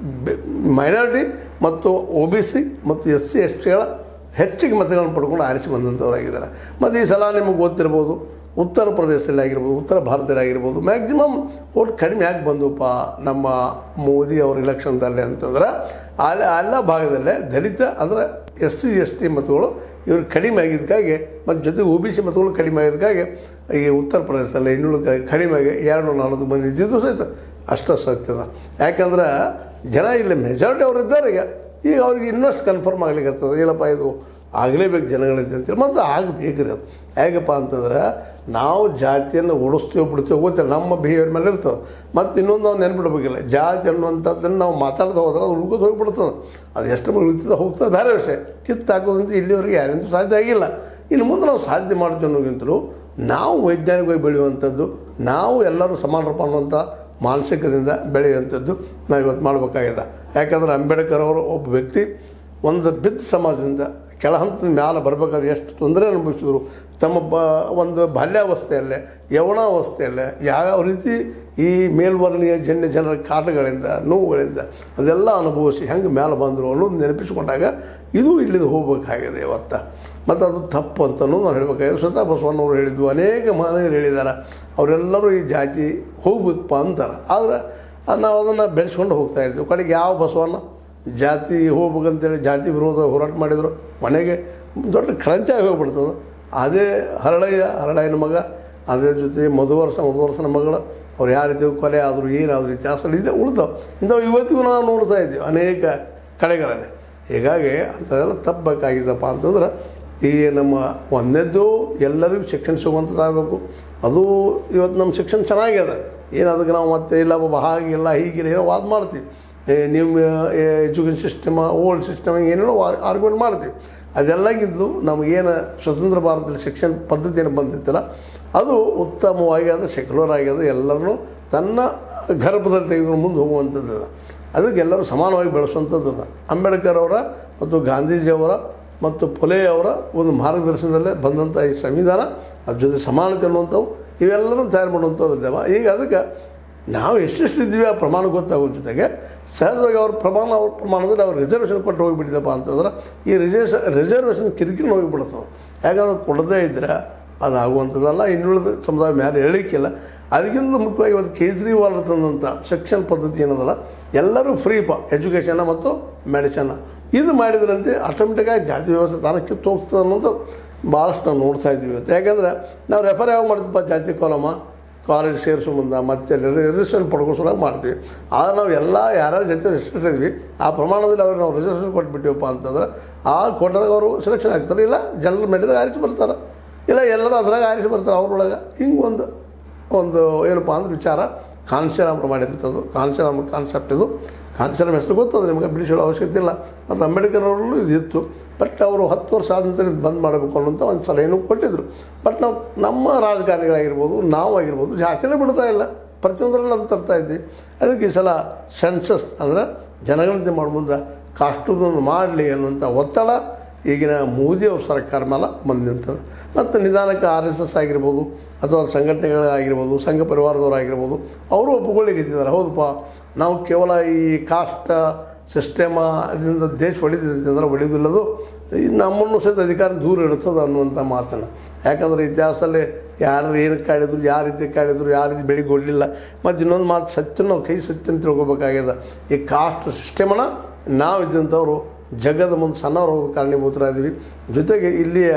ಮೈನಾರಿಟಿ ಮತ್ತು OBC ಮತ್ತು SC STಗಳ ಹೆಚ್ಚಿಗೆ ಮತಗಳನ್ನು ಪಡ್ಕೊಂಡು ಆರಿಸಿ ಬಂದಂಥವರಾಗಿದ್ದಾರೆ. ಮತ್ತು ಈ ಸಲ ನಿಮಗೆ ಗೊತ್ತಿರ್ಬೋದು, ಉತ್ತರ ಪ್ರದೇಶದಲ್ಲಿ ಆಗಿರ್ಬೋದು, ಉತ್ತರ ಭಾರತದಲ್ಲಿ ಆಗಿರ್ಬೋದು, ಮ್ಯಾಕ್ಸಿಮಮ್ ಓಟ್ ಕಡಿಮೆ ಯಾಕೆ ಬಂದುಪ್ಪ ನಮ್ಮ ಮೋದಿ ಅವ್ರ ಇಲೆಕ್ಷನ್ದಲ್ಲಿ ಅಂತಂದ್ರೆ ಎಲ್ಲ ಭಾಗದಲ್ಲೇ ದಲಿತ ಅಂದರೆ SC ST ಮತಗಳು ಇವರು ಕಡಿಮೆ ಆಗಿದ್ದಕ್ಕಾಗಿ ಮತ್ತು ಜೊತೆಗೆ OBC ಮತಗಳು ಕಡಿಮೆ ಆಗಿದ್ದಕ್ಕಾಗಿ ಈ ಉತ್ತರ ಪ್ರದೇಶದಲ್ಲಿ ಇನ್ನುಳಿದ ಕಡಿಮೆ ಆಗಿ 240 ಮಂದಿ ಇದ್ದಿದ್ದು ಸಹಿತ ಅಷ್ಟು ಸತ್ಯದ. ಯಾಕಂದ್ರೆ ಜನ ಇಲ್ಲಿ ಮೆಜಾರಿಟಿ ಅವರು ಇದ್ದಾರೆ. ಈಗ ಅವ್ರಿಗೆ ಇನ್ನಷ್ಟು ಕನ್ಫರ್ಮ್ ಆಗ್ಲಿಕ್ಕೆ ಏನಪ್ಪ ಇದು ಆಗಲೇಬೇಕು ಜನಗಣತಿ ಅಂತೇಳಿ. ಮತ್ತು ಆಗಬೇಕ್ರಿ ಅದು. ಹೇಗಪ್ಪ ಅಂತಂದ್ರೆ ನಾವು ಜಾತಿಯನ್ನು ಓಡಿಸ್ತೀವೋ ಬಿಡ್ತೀವೋ ಗೊತ್ತಿಲ್ಲ, ನಮ್ಮ ಬಿಹೇವಿಯರ್ ಮೇಲೆ ಇರ್ತದೆ. ಮತ್ತು ಇನ್ನೊಂದು ನಾವು ನೆನ್ಪಿಡ್ಬೇಕಿಲ್ಲ, ಜಾತಿ ಅನ್ನುವಂಥದ್ದನ್ನು ನಾವು ಮಾತಾಡ್ತಾ ಹೋದ್ರೆ ಅದು ಉಳ್ಕೋದು ಹೋಗಿಬಿಡ್ತದೆ. ಅದು ಎಷ್ಟು ಉಳಿತದ ಹೋಗ್ತದೆ ಬೇರೆ ವಿಷಯ. ಕಿತ್ತಾಕೋದಂತ ಇಲ್ಲಿವರೆಗೆ ಯಾರಿಂದೂ ಸಾಧ್ಯ ಆಗಿಲ್ಲ. ಇನ್ನು ಮುಂದೆ ನಾವು ಸಾಧ್ಯ ಮಾಡ್ತೀವಿ ಅನ್ನೋಕ್ಕಿಂತಲೂ ನಾವು ವೈಜ್ಞಾನಿಕವಾಗಿ ಬೆಳೆಯುವಂಥದ್ದು, ನಾವು ಎಲ್ಲರೂ ಸಮಾನರಪ್ಪ ಅನ್ನುವಂಥ ಮಾನಸಿಕದಿಂದ ಬೆಳೆಯುವಂಥದ್ದು ನಾವು ಇವತ್ತು ಮಾಡಬೇಕಾಗಿದೆ. ಯಾಕಂದರೆ ಅಂಬೇಡ್ಕರ್ ಅವರು ಒಬ್ಬ ವ್ಯಕ್ತಿ ಒಂದು ಬಿದ್ದ ಸಮಾಜದಿಂದ ಕೆಳ ಹಂತದ ಮ್ಯಾಲೆ ಬರಬೇಕಾದ್ರೆ ಎಷ್ಟು ತೊಂದರೆ ಅನುಭವಿಸಿದ್ರು. ತಮ್ಮ ಒಂದು ಬಾಲ್ಯಾವಸ್ಥೆಯಲ್ಲೇ ಯೌವನಾವಸ್ಥೆಯಲ್ಲೇ ಯಾವ ರೀತಿ ಈ ಮೇಲ್ವರ್ಣೀಯ ಜನರ ಕಾಟಗಳಿಂದ ನೋವುಗಳಿಂದ ಅದೆಲ್ಲ ಅನುಭವಿಸಿ ಹೆಂಗೆ ಮೇಲೆ ಬಂದರು ಅನ್ನೋದು ನೆನಪಿಸ್ಕೊಂಡಾಗ ಇದು ಇಲ್ಲಿದು ಹೋಗಬೇಕಾಗಿದೆ ಇವತ್ತು. ಮತ್ತು ಅದು ತಪ್ಪು ಅಂತಲೂ ನಾವು ಹೇಳಬೇಕಾಗಿದೆ. ಸ್ವತಃ ಬಸವಣ್ಣವರು ಹೇಳಿದ್ದು, ಅನೇಕ ಮಹನೀಯರು ಹೇಳಿದ್ದಾರೆ. ಅವರೆಲ್ಲರೂ ಈ ಜಾತಿ ಹೋಗ್ಬೇಕಪ್ಪ ಅಂತಾರೆ. ಆದರೆ ನಾವು ಅದನ್ನು ಬೆಳೆಸ್ಕೊಂಡು ಹೋಗ್ತಾಯಿರ್ತೀವಿ. ಕಡೆಗೆ ಯಾವ ಬಸವಣ್ಣ ಜಾತಿ ಹೋಗ್ಬೇಕಂತೇಳಿ ಜಾತಿ ವಿರೋಧ ಹೋರಾಟ ಮಾಡಿದರು, ಮನೆಗೆ ದೊಡ್ಡ ಕ್ರಾಂತಿ ಆಗಿ ಹೋಗ್ಬಿಡ್ತದೆ. ಅದೇ ಹರಳಯ್ಯನ ಮಗ, ಅದೇ ಜೊತೆ ಮಧುವರ್ಸನ ಮಗಳು, ಅವ್ರು ಯಾವ ರೀತಿ ಕೊಲೆ ಆದರೂ ಏನಾದರೂ ಇತಿಹಾಸ ಇದೆ ಉಳಿದವು. ಇಂಥವು ಇವತ್ತಿಗೂ ನಾವು ನೋಡ್ತಾ ಇದ್ದೀವಿ ಅನೇಕ ಕಡೆಗಳಲ್ಲಿ. ಹೀಗಾಗಿ ಅಂಥದ್ದೆಲ್ಲ ತಪ್ಪಬೇಕಾಗಿದ್ದಪ್ಪ ಅಂತಂದ್ರೆ ಈ ನಮ್ಮ ಒಂದನೇದ್ದು ಎಲ್ಲರಿಗೂ ಶಿಕ್ಷಣ ಸಿಗುವಂಥದ್ದಾಗಬೇಕು. ಅದು ಇವತ್ತು ನಮ್ಮ ಶಿಕ್ಷಣ ಚೆನ್ನಾಗ್ಯದ. ಏನು ಅದಕ್ಕೆ ನಾವು ಮತ್ತೆ ಇಲ್ಲ ಹಾಗಿಲ್ಲ ಹೀಗಿಲ್ಲ ಏನೋ ವಾದ ಮಾಡ್ತೀವಿ. ನಿಮ್ಮ ಎಜುಕೇಷನ್ ಸಿಸ್ಟಮ ಓಲ್ಡ್ ಸಿಸ್ಟಮ್ ಏನೇನೋ ಆರ್ಗ್ಯುಮೆಂಟ್ ಮಾಡ್ತೀವಿ. ಅದೆಲ್ಲಾಗಿದ್ದು ನಮಗೇನು ಸ್ವತಂತ್ರ ಭಾರತದಲ್ಲಿ ಶಿಕ್ಷಣ ಪದ್ಧತಿಯನ್ನು ಬಂದಿತ್ತಲ್ಲ ಅದು ಉತ್ತಮವಾಗಿ ಅದು ಸೆಕ್ಯುಲರ್ ಆಗ್ಯದ. ಎಲ್ಲರೂ ತನ್ನ ಗರ್ಭದಲ್ಲಿ ತೆಗೆದುಕೊಂಡು ಮುಂದೆ ಹೋಗುವಂಥದ್ದು. ಅದಕ್ಕೆ ಎಲ್ಲರೂ ಸಮಾನವಾಗಿ ಬೆಳೆಸುವಂಥದ್ದು. ಅಂಬೇಡ್ಕರ್ ಅವರ ಮತ್ತು ಗಾಂಧೀಜಿಯವರ ಮತ್ತು ಫುಲೆ ಅವರ ಒಂದು ಮಾರ್ಗದರ್ಶನದಲ್ಲೇ ಬಂದಂಥ ಈ ಸಂವಿಧಾನ, ಅದ್ರ ಜೊತೆ ಸಮಾನತೆ ಅನ್ನುವಂಥವು ಇವೆಲ್ಲರೂ ತಯಾರು ಮಾಡುವಂಥವು ಇದ್ದಾವೆ. ಈಗ ಅದಕ್ಕೆ ನಾವು ಎಷ್ಟೆಷ್ಟು ಇದ್ದೀವಿ ಆ ಪ್ರಮಾಣ ಗೊತ್ತಾಗೋ ಜೊತೆಗೆ ಸಹಜವಾಗಿ ಅವ್ರ ಪ್ರಮಾಣದಲ್ಲಿ ಅವ್ರು ರಿಸರ್ವೇಷನ್ ಕೊಟ್ಟು ಹೋಗಿಬಿಟ್ಟಿದ್ದಪ್ಪ ಅಂತಂದ್ರೆ ಈ ರಿಸರ್ವೇಷನ್ ಕಿರಿಕಿರಿ ಹೋಗಿಬಿಡ್ತವೆ. ಯಾಕಂದ್ರೆ ಕೊಡದೇ ಇದ್ದರೆ ಅದು ಆಗುವಂಥದ್ದಲ್ಲ. ಇನ್ನುಳಿದ ಸಮುದಾಯ ಮೇಲೆ ಹೇಳಲಿಕ್ಕಿಲ್ಲ. ಅದಕ್ಕಿಂತ ಮುಖ್ಯವಾಗಿ ಇವತ್ತು ಕೇಜ್ರಿವಾಲ್ ತಂದಂಥ ಶಿಕ್ಷಣ ಪದ್ಧತಿ ಏನದಲ್ಲ, ಎಲ್ಲರೂ ಫ್ರೀಪ ಎಜುಕೇಷನ್ನ ಮತ್ತು ಮೆಡಿಸನ್ನ ಇದು ಮಾಡಿದ್ರಂತೆ ಆಟೋಮೆಟಿಕ್ಕಾಗಿ ಜಾತಿ ವ್ಯವಸ್ಥೆ ತಾನು ಕಿತ್ತು ಹೋಗ್ತದೆ ಅನ್ನೋದು ಭಾಳಷ್ಟು ನಾವು ನೋಡ್ತಾ ಇದ್ವಿ ಇವತ್ತು. ಯಾಕಂದರೆ ನಾವು ರೆಫರ್ ಯಾವಾಗ ಮಾಡ್ತೀವಪ್ಪ ಜಾತಿ ಕಾಲಮ ಕಾಲೇಜ್ ಸೇರಿಸೋ ಮುಂದೆ ಮತ್ತೆ ರಿಜಿಸ್ಟ್ರೇಷನ್ ಪಡ್ಕೋಸೋಲಾಗಿ ಮಾಡ್ತೀವಿ. ಆದರೆ ನಾವು ಎಲ್ಲ ಯಾರ್ಯಾರ ಜೊತೆ ರಿಜಿಸ್ಟ್ರೇಷನ್ ಇದ್ವಿ ಆ ಪ್ರಮಾಣದಲ್ಲಿ ಅವ್ರಿಗೆ ನಾವು ರಿಜಿಸ್ಟ್ರೇಷನ್ ಕೊಟ್ಬಿಟ್ಟಿವಪ್ಪ ಅಂತಂದ್ರೆ ಆ ಕೊಟ್ಟದಾಗ ಅವರು ಸೆಲೆಕ್ಷನ್ ಆಗ್ತಾರೆ. ಇಲ್ಲ ಜನರಲ್ ಮೆಡಿದಾಗ ಆರಿಸಿ ಬರ್ತಾರೆ, ಇಲ್ಲ ಎಲ್ಲರೂ ಅದ್ರಾಗ ಆರಿಸಿ ಬರ್ತಾರೆ ಅವ್ರೊಳಗೆ. ಹಿಂಗೆ ಒಂದು ಏನಪ್ಪ ಅಂದ್ರೆ ವಿಚಾರ ಕಾಂಶಿರಾಮರು ಮಾಡಿದಂಥದ್ದು. ಕಾಂಶಿರಾಮ ಕಾನ್ಸೆಪ್ಟ್ ಇದು. ಕಾಂಶಿರಾಮ್ ಹೆಸರು ಗೊತ್ತದು ನಿಮಗೆ, ಬಿಡಿಸೋ ಅವಶ್ಯಕತೆ ಇಲ್ಲ. ಮತ್ತು ಅಂಬೇಡ್ಕರ್ ಅವರಲ್ಲೂ ಇದಿತ್ತು. ಬಟ್ ಅವರು 10 ವರ್ಷ ಆದ ನಂತರ ಬಂದ್ ಮಾಡಬೇಕು ಅನ್ನೋಂಥ ಒಂದು ಸಲಹೆನೂ ಕೊಟ್ಟಿದ್ದರು. ಬಟ್ ನಾವು ನಮ್ಮ ರಾಜಕಾರಣಿಗಳಾಗಿರ್ಬೋದು, ನಾವು ಆಗಿರ್ಬೋದು, ಜಾಸ್ತಿನೇ ಬಿಡ್ತಾ ಇಲ್ಲ, ಪ್ರತಿಯೊಂದರಲ್ಲಿ ಅಂತ ತರ್ತಾ ಇದ್ವಿ. ಅದಕ್ಕೆ ಈ ಸಲ ಸೆನ್ಸಸ್ ಅಂದರೆ ಜನಗಣತಿ ಮಾಡೋ ಮುಂದೆ ಕಾಸ್ಟ್ಯೂಮನ್ನು ಮಾಡಲಿ ಅನ್ನುವಂಥ ಒತ್ತಡ ಈಗಿನ ಮೋದಿಯವ್ರ ಸರ್ಕಾರ ಮೇಲೆ ಬಂದು ನಿಂತದೆ. ಮತ್ತು ನಿಧಾನಕ್ಕೆ RSS ಆಗಿರ್ಬೋದು ಅಥವಾ ಸಂಘಟನೆಗಳಾಗಿರ್ಬೋದು, ಸಂಘ ಪರಿವಾರದವರಾಗಿರ್ಬೋದು, ಅವರು ಒಪ್ಪಿಕೊಳ್ಳಿಕ್ಕಿದ್ದಾರೆ. ಹೌದಪ್ಪ, ನಾವು ಕೇವಲ ಈ ಕಾಸ್ಟ್ ಸಿಸ್ಟಮ ಅದರಿಂದ ದೇಶ ಹೊಡಿತಿದ್ದಂದ್ರೆ ಹೊಡಿದಿಲ್ಲದು, ನಮ್ಮನ್ನು ಸಹಿತ ಅಧಿಕಾರ ದೂರ ಇಡುತ್ತದೆ ಅನ್ನುವಂಥ ಮಾತನ್ನು. ಯಾಕಂದರೆ ಇತಿಹಾಸದಲ್ಲಿ ಯಾರು ಏನು ಕಾಡಿದ್ರು, ಯಾವ ರೀತಿ ಕಾಡಿದ್ರು, ಯಾವ ರೀತಿ ಬೆಳಿಗ್ಗೆ ಕೊಡಲಿಲ್ಲ. ಮತ್ತು ಇನ್ನೊಂದು ಮಾತು ಸತ್ಯ, ನಾವು ಕೈ ಸತ್ಯನ ತಿಳ್ಕೊಬೇಕಾಗ್ಯದ. ಈ ಕಾಸ್ಟ್ ಸಿಸ್ಟಮನ್ನು ನಾವು ಇದ್ದಂಥವ್ರು ಜಗದ ಮುಂದೆ ಸಣ್ಣವ್ರು ಕಾರಣೀಭೂತರಾದೀವಿ. ಜೊತೆಗೆ ಇಲ್ಲಿಯ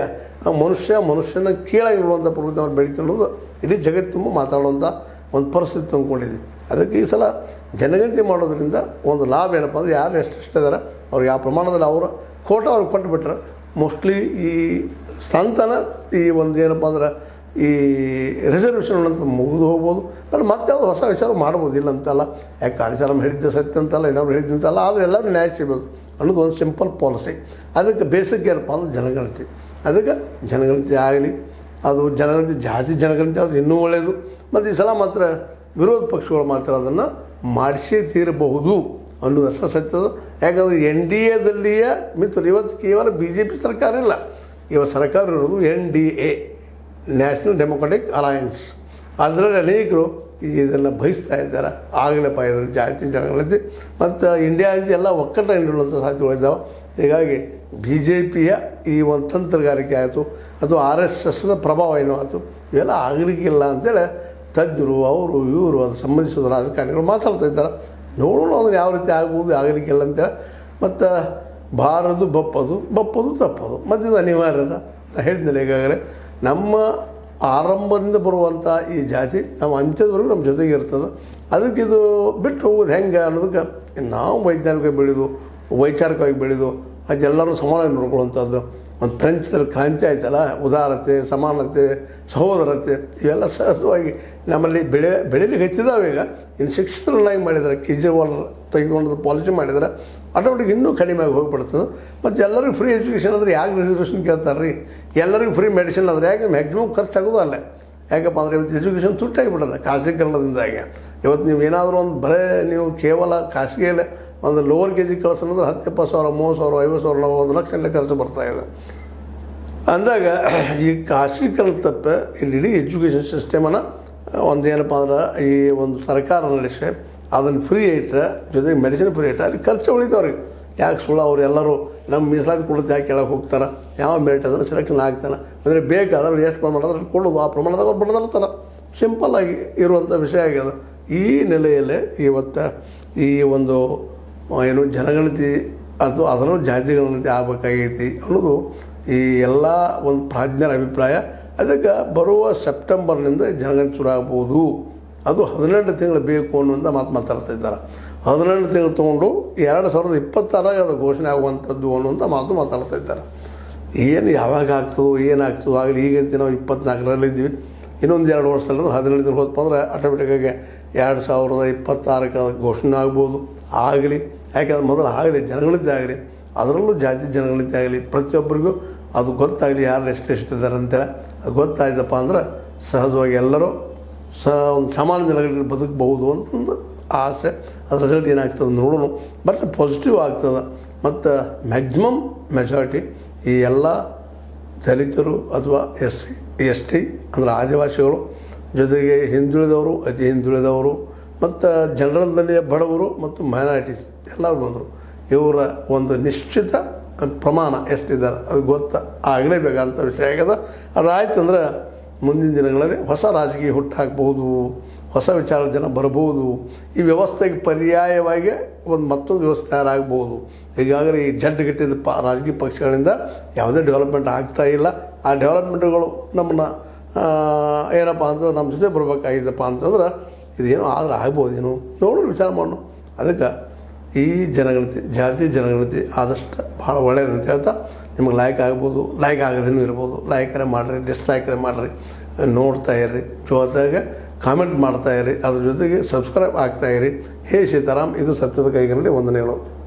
ಮನುಷ್ಯನ ಕೀಳಾಗಿ ನೋಡುವಂಥ ಪ್ರವೃತ್ತಿ ನಾವು ಬೆಳೀತಿರೋದು ಇಡೀ ಜಗತ್ತು ತುಂಬ ಮಾತಾಡುವಂಥ ಒಂದು ಪರಿಸ್ಥಿತಿ ತಂದ್ಕೊಂಡಿದ್ವಿ. ಅದಕ್ಕೆ ಈ ಸಲ ಜನಗಣತಿ ಮಾಡೋದ್ರಿಂದ ಒಂದು ಲಾಭ ಏನಪ್ಪ ಅಂದರೆ, ಯಾರು ಎಷ್ಟು ಇದ್ದಾರೆ ಅವ್ರು ಯಾವ ಪ್ರಮಾಣದಲ್ಲಿ ಅವರ ಕೋಟ ಅವ್ರಿಗೆ ಕೊಟ್ಟುಬಿಟ್ರೆ ಮೋಸ್ಟ್ಲಿ ಈ ಸಂತಾನ ಈ ಒಂದು ಏನಪ್ಪ ಅಂದ್ರೆ ಈ ರಿಸರ್ವೇಷನ್ ಅಂತ ಮುಗಿದು ಹೋಗ್ಬೋದು. ಬಟ್ ಮತ್ತೆ ಯಾವುದು ಹೊಸ ವಿಚಾರ ಮಾಡ್ಬೋದು, ಇಲ್ಲ ಅಂತಲ್ಲ. ಯಾಕೆ ಕಾಣಿಸಾರಮ್ಮ ಹೇಳಿದ್ದೆ ಸತ್ಯ ಅಂತಲ್ಲ, ಇನ್ನೊಬ್ರು ಹೇಳಿದ್ದಂತಲ್ಲ, ಆದರೆ ಎಲ್ಲರೂ ನ್ಯಾಯ ಸಿಗಬೇಕು ಅನ್ನೋದು ಒಂದು ಸಿಂಪಲ್ ಪಾಲಿಸಿ. ಅದಕ್ಕೆ ಬೇಸಿಕ್ ಏನಪ್ಪ ಅಂದ್ರೆ ಜನಗಣತಿ. ಅದಕ್ಕೆ ಜನಗಣತಿ ಆಗಲಿ, ಅದು ಜನಗಣತಿ ಜಾಸ್ತಿ ಜನಗಣತಿ ಆದರೆ ಇನ್ನೂ ಒಳ್ಳೆಯದು. ಮತ್ತು ಈ ಸಲ ಮಾತ್ರ ವಿರೋಧ ಪಕ್ಷಗಳು ಮಾತ್ರ ಅದನ್ನು ಮಾಡಿಸೇ ತೀರಬಹುದು ಅನ್ನೋದಷ್ಟು ಸತ್ಯದ. ಯಾಕಂದರೆ NDAದಲ್ಲಿಯೇ ಮಿತ್ರರು ಇವತ್ತು ಕೇವಲ BJP ಸರ್ಕಾರ ಇಲ್ಲ, ಇವತ್ತು ಸರ್ಕಾರ ಇರೋದು NDA, ನ್ಯಾಷನಲ್ ಡೆಮೊಕ್ರೆಟಿಕ್ ಅಲಯನ್ಸ್. ಅದರಲ್ಲಿ ಅನೇಕರು ಇದನ್ನು ಬಯಸ್ತಾ ಇದ್ದಾರೆ. ಆಗಲಪ್ಪ ಇದನ್ನು ಜಾತಿ ಜನಗಣತಿ ಮತ್ತು ಇಂಡಿಯಾ ಅಂತ ಎಲ್ಲ ಒಕ್ಕಟ್ಟಾಗಿ ನಿಲ್ಲುವಂಥ ಸಾಧ್ಯತೆಗಳಿದ್ದಾವೆ. ಹೀಗಾಗಿ BJPಯ ಈ ಒಂದು ತಂತ್ರಗಾರಿಕೆ ಆಯಿತು ಅಥವಾ RSSದ ಪ್ರಭಾವ ಏನೋ ಆಯಿತು, ಇವೆಲ್ಲ ಆಗಲಿಕ್ಕಿಲ್ಲ ಅಂತೇಳಿ ತಜ್ಞರು ಅವರು ಇವರು ಅದು ಸಂಬಂಧಿಸಿದ ರಾಜಕಾರಣಿಗಳು ಮಾತಾಡ್ತಾ ಇದ್ದಾರೆ. ನೋಡೋಣ ಅದನ್ನು ಯಾವ ರೀತಿ ಆಗ್ಬೋದು, ಆಗಲಿಕ್ಕಿಲ್ಲ ಅಂತೇಳಿ. ಮತ್ತು ಬಾರದು ಬಪ್ಪದು ತಪ್ಪದು ಮಧ್ಯದ ಅನಿವಾರ್ಯದ. ನಾನು ಹೇಳಿದ್ನಲ್ಲ ಈಗಾಗಲೇ, ನಮ್ಮ ಆರಂಭದಿಂದ ಬರುವಂಥ ಈ ಜಾತಿ ನಮ್ಮ ಅಂತ್ಯದವರೆಗೂ ನಮ್ಮ ಜೊತೆಗೆ ಇರ್ತದೆ. ಅದಕ್ಕೆ ಇದು ಬಿಟ್ಟು ಹೋಗೋದು ಹೆಂಗೆ ಅನ್ನೋದಕ್ಕೆ ನಾವು ವೈಜ್ಞಾನಿಕವಾಗಿ ಬೆಳೆದು ವೈಚಾರಿಕವಾಗಿ ಬೆಳೆದು ಅದೆಲ್ಲರೂ ಸಮಾನ ನೋಡ್ಕೊಳ್ಳುವಂಥದ್ದು. ಒಂದು ಫ್ರೆಂಚ್ದಲ್ಲಿ ಕ್ರಾಂತಿ ಆಯ್ತಲ್ಲ, ಉದಾರತೆ, ಸಮಾನತೆ, ಸಹೋದರತೆ ಇವೆಲ್ಲ ಸಹಜವಾಗಿ ನಮ್ಮಲ್ಲಿ ಬೆಳೀಲಿಕ್ಕೆ ಹೆಚ್ಚಿದಾವೆ. ಈಗ ಇನ್ನು ಶಿಕ್ಷಿತರನ್ನಾಗಿ ಮಾಡಿದರೆ, ಕೇಜ್ರಿವಾಲ್ ತೆಗೆದುಕೊಂಡದ್ದು ಪಾಲಿಸಿ ಮಾಡಿದರೆ ಆಟೋಮೆಟಿಕ್ ಇನ್ನೂ ಕಡಿಮೆ ಆಗಿ ಹೋಗಿಬಿಡ್ತದೆ. ಮತ್ತು ಎಲ್ಲರಿಗೂ ಫ್ರೀ ಎಜುಕೇಷನ್ ಅಂದರೆ ಯಾಕೆ ರಿಸರ್ವೇಷನ್ ಕೇಳ್ತಾರೆ ರೀ? ಎಲ್ಲರಿಗೂ ಫ್ರೀ ಮೆಡಿಸಿನ್ ಆದರೆ ಯಾಕೆ ಮ್ಯಾಕ್ಸಿಮಮ್ ಖರ್ಚಾಗೋದು ಅಲ್ಲೇ. ಯಾಕಪ್ಪ ಅಂದರೆ ಇವತ್ತು ಎಜುಕೇಷನ್ ತುಟ್ಟಾಗಿಬಿಡೋದು ಖಾಸಗೀಕರಣದಿಂದಾಗಿ. ಇವತ್ತು ನೀವು ಏನಾದರೂ ಒಂದು ಬರೇ ನೀವು ಕೇವಲ ಖಾಸಗಿಯಲ್ಲೇ ಒಂದು ಲೋವರ್ KG ಕಳಿಸೋದಂದ್ರೆ 10-20 ಸಾವಿರ, 30 ಸಾವಿರ, 50 ಸಾವಿರ, 1 ಲಕ್ಷ ಖರ್ಚು ಬರ್ತಾಯಿದೆ. ಅಂದಾಗ ಈ ಖಾಸಗೀಕರಣ ತಪ್ಪ ಇಲ್ಲಿ ಇಡೀ ಎಜುಕೇಷನ್ ಸಿಸ್ಟಮನ್ನು ಒಂದು ಏನಪ್ಪ ಅಂದ್ರೆ ಈ ಒಂದು ಸರ್ಕಾರ ನಡೆಸಿ ಅದನ್ನು ಫ್ರೀ ಇಟ್ಟರೆ, ಜೊತೆಗೆ ಮೆಡಿಸಿನ್ ಫ್ರೀ ಇಟ್ಟರೆ ಅಲ್ಲಿ ಖರ್ಚು ಉಳಿತವ್ರಿಗೆ. ಯಾಕೆ ಸುಳ್ಳು ಅವ್ರು ಎಲ್ಲರೂ ನಮ್ಮ ಮೀಸಲಾತಿ ಕೊಡುತ್ತೆ ಯಾಕೆ ಕೇಳಕ್ಕೆ ಹೋಗ್ತಾರೆ? ಯಾವ ಮೆರಿಟ್ ಅದನ್ನು ಸೆಲೆಕ್ಷನ್ ಆಗ್ತಾನೆ ಅಂದರೆ ಬೇಕಾದ್ರೆ ಎಷ್ಟು ಪ್ರಮಾಣದಲ್ಲಿ ಕೊಡೋದು, ಆ ಪ್ರಮಾಣದಾಗ ಅವ್ರು ಬಡ್ದಿರ್ತಾರೆ. ಸಿಂಪಲ್ಲಾಗಿ ಇರುವಂಥ ವಿಷಯ ಆಗ್ಯದ. ಈ ನೆಲೆಯಲ್ಲೇ ಇವತ್ತು ಈ ಒಂದು ಏನು ಜನಗಣತಿ ಅಥವಾ ಅದರಲ್ಲೂ ಜಾತಿ ಗಣತಿ ಆಗಬೇಕಾಗೈತಿ ಅನ್ನೋದು ಈ ಎಲ್ಲ ಒಂದು ಪ್ರಾಜ್ಞರ ಅಭಿಪ್ರಾಯ. ಅದಕ್ಕೆ ಬರುವ ಸೆಪ್ಟೆಂಬರ್ನಿಂದ ಜನಗಣತಿ ಶುರು ಆಗ್ಬೋದು. ಅದು 18 ತಿಂಗಳು ಬೇಕು ಅನ್ನುವಂಥ ಮಾತಾಡ್ತಾ ಇದ್ದಾರೆ. 18 ತಿಂಗಳು ತೊಗೊಂಡು 2026 ಅದು ಘೋಷಣೆ ಆಗುವಂಥದ್ದು ಅನ್ನುವಂಥ ಮಾತಾಡ್ತಾ ಇದ್ದಾರೆ. ಏನು ಯಾವಾಗ ಆಗ್ತದೋ ಏನಾಗ್ತದೋ ಆಗಲಿ. ಈಗಂತ ನಾವು 24ರಲ್ಲಿದ್ದೀವಿ, ಇನ್ನೊಂದು 2 ವರ್ಷ ಅಲ್ಲಂದ್ರೆ 18 ತಿಂಗಳು ಹೋದಪ್ಪ ಅಂದ್ರೆ ಆಟೋಮೆಟಿಕ್ಕಾಗಿ 2026ಕ್ಕೆ ಅದು ಘೋಷಣೆ ಆಗ್ಬೋದು. ಆಗಲಿ, ಯಾಕೆಂದ್ರೆ ಮೊದಲು ಆಗಲಿ ಜನಗಣತಿ ಆಗಲಿ, ಅದರಲ್ಲೂ ಜಾತಿ ಜನಗಣತಿ ಆಗಲಿ, ಪ್ರತಿಯೊಬ್ಬರಿಗೂ ಅದು ಗೊತ್ತಾಗಲಿ ಯಾರು ಎಷ್ಟಿದ್ದಾರೆ ಅಂತೇಳಿ. ಅದು ಗೊತ್ತಾಯ್ತಪ್ಪ ಅಂದ್ರೆ ಸಹಜವಾಗಿ ಎಲ್ಲರೂ ಒಂದು ಸಮಾನ ಜನಗಣತಿ ಬದುಕಬಹುದು ಅಂತಂದು ಆಸೆ. ಅದ್ರ ರಿಸಲ್ಟ್ ಏನಾಗ್ತದೆ ನೋಡೋಣ. ಬಟ್ ಪಾಸಿಟಿವ್ ಆಗ್ತದೆ. ಮತ್ತು ಮ್ಯಾಕ್ಸಿಮಮ್ ಮೆಜಾರಿಟಿ ಈ ಎಲ್ಲ ದಲಿತರು ಅಥವಾ SC ಅಂದರೆ ಆದಿವಾಸಿಗಳು, ಜೊತೆಗೆ ಹಿಂದುಳಿದವರು, ಅತಿ ಹಿಂದುಳಿದವರು, ಮತ್ತು ಜನರಲ್ದಲ್ಲಿ ಬಡವರು ಮತ್ತು ಮೈನಾರಿಟೀಸ್ ಎಲ್ಲರೂ ಬಂದರು. ಇವರ ಒಂದು ನಿಶ್ಚಿತ ಪ್ರಮಾಣ ಎಷ್ಟಿದ್ದಾರೆ ಅದು ಆಗಲೇಬೇಕಂತ ವಿಷಯ ಆಗ್ಯದ. ಅದಾಯ್ತು ಅಂದ್ರೆ ಮುಂದಿನ ದಿನಗಳಲ್ಲಿ ಹೊಸ ರಾಜಕೀಯ ಹುಟ್ಟು ಹಾಕ್ಬೋದು, ಹೊಸ ವಿಚಾರದ ಜನ ಬರ್ಬೋದು. ಈ ವ್ಯವಸ್ಥೆಗೆ ಪರ್ಯಾಯವಾಗಿ ಮತ್ತೊಂದು ವ್ಯವಸ್ಥೆ ತಯಾರಾಗ್ಬೋದು. ಈಗಾಗಲೇ ಈ ಜಡ್ಡುಗಟ್ಟಿದ ರಾಜಕೀಯ ಪಕ್ಷಗಳಿಂದ ಯಾವುದೇ ಡೆವಲಪ್ಮೆಂಟ್ ಆಗ್ತಾ ಇಲ್ಲ. ಆ ಡೆವಲಪ್ಮೆಂಟ್ಗಳು ನಮ್ಮನ್ನು ಏನಪ್ಪ ಅಂತಂದ್ರೆ ನಮ್ಮ ಜೊತೆ ಬರಬೇಕಾಗಿದ್ದಪ್ಪ ಅಂತಂದ್ರೆ ಇದೇನೋ ಆದ್ರೆ ಆಗ್ಬೋದೇನು ನೋಡೋಣ, ವಿಚಾರ ಮಾಡೋಣ. ಅದಕ್ಕೆ ಈ ಜನಗಣತಿ, ಜಾತಿ ಜನಗಣತಿ ಆದಷ್ಟು ಭಾಳ ಒಳ್ಳೆಯದಂತ ಹೇಳ್ತಾ, ನಿಮಗೆ ಲೈಕ್ ಆಗ್ಬೋದು, ಲೈಕ್ ಆಗದೇನೂ ಇರ್ಬೋದು. ಲೈಕರೇ ಮಾಡಿರಿ, ಡಿಸ್ಲೈಕರೇ ಮಾಡಿರಿ, ನೋಡ್ತಾ ಇರ್ರಿ. ಜೊತೆಗೆ ಕಾಮೆಂಟ್ ಮಾಡ್ತಾಯಿರಿ, ಅದ್ರ ಜೊತೆಗೆ ಸಬ್ಸ್ಕ್ರೈಬ್ ಆಗ್ತಾಯಿರಿ. ಹೇ ಸೀತಾರಾಮ್, ಇದು ಸತ್ಯದ ಕೈಗನ್ನಡಿ. ವಂದನೆಗಳು.